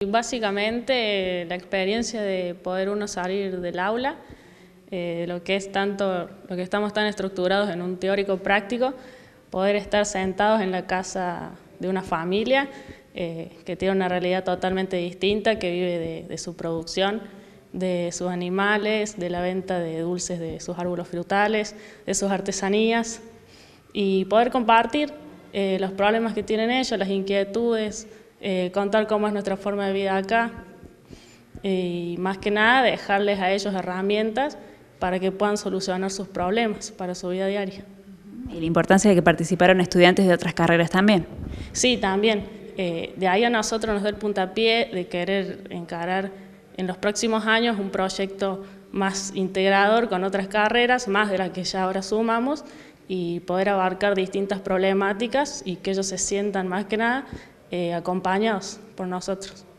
Básicamente la experiencia de poder uno salir del aula, lo que estamos tan estructurados en un teórico práctico, poder estar sentados en la casa de una familia que tiene una realidad totalmente distinta, que vive de su producción, de sus animales, de la venta de dulces de sus árboles frutales, de sus artesanías, y poder compartir los problemas que tienen ellos, las inquietudes, contar cómo es nuestra forma de vida acá, y más que nada dejarles a ellos herramientas para que puedan solucionar sus problemas para su vida diaria. Y la importancia de que participaron estudiantes de otras carreras también. Sí, también. De ahí a nosotros nos da el puntapié de querer encarar en los próximos años un proyecto más integrador con otras carreras, más de las que ya ahora sumamos, y poder abarcar distintas problemáticas y que ellos se sientan más que nada acompañados por nosotros.